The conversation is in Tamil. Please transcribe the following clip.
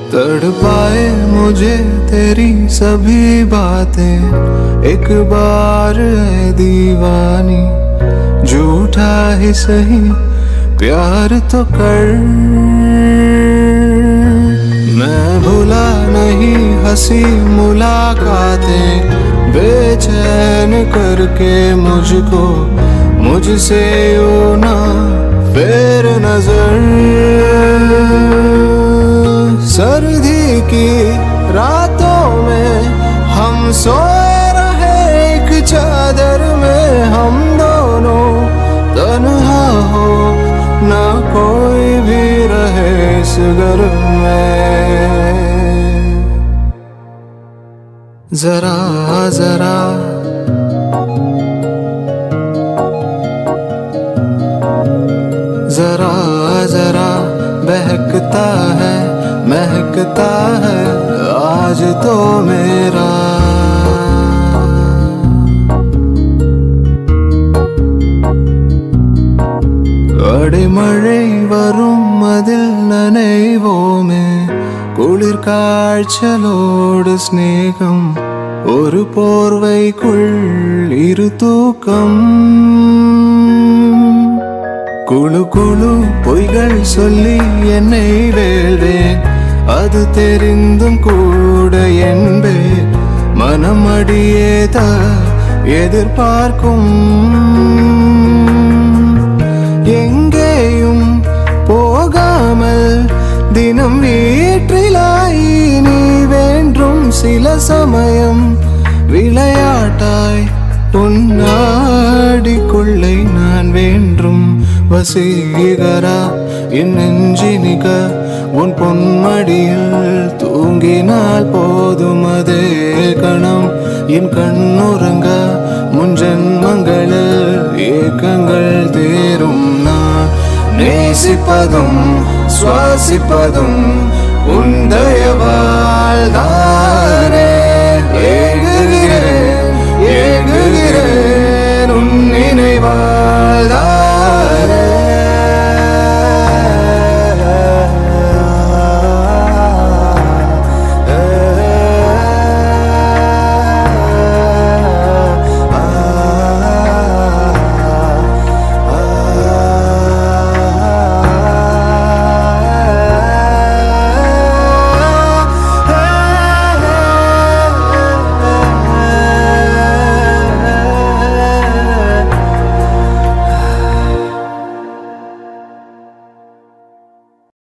तड़पाए मुझे तेरी सभी बातें, एक बार है दीवानी, झूठा ही सही प्यार तो कर। मैं भूला नहीं हंसी मुलाकातें, बेचैन करके मुझको मुझसे यूं ना फेर नजर। सर्दी की रातों में हम सोए रहे एक चादर में, हम दोनों तन्हा हो ना कोई भी रहे इस घर में। जरा जरा जरा जरा बहकता है महकता है आज तो मेरा। അടിമഴை വരും അതിൽ നനയുവോമേ, കുളിർ കാഴ്ചലോട് സ്നേഹം, ഒരു പോർവൈക്കുൾ ഇരുതൂക്കം. குழு குழு பொய்கள் சொல்லி என்னை வேள்வேன், அது தெரிந்தும் கூட என்பேன். மனம் அடியேத எதிர்பார்க்கும், எங்கேயும் போகாமல் தினம் வீற்றிலாய் நீ வேண்டும். சில சமயம் விளையாட்டாய் உன்னாடிக்குள்ளே நான் வேண்டும். வசீகரா என் நெஞ்சினிக உன் பொன்மடியில் தூங்கினால் போதும் அதே கணம். என் கண்ணுறங்க முன் ஜென்மங்களில் ஏக்கங்கள் தேரும். நான் நேசிப்பதும் சுவாசிப்பதும் உன்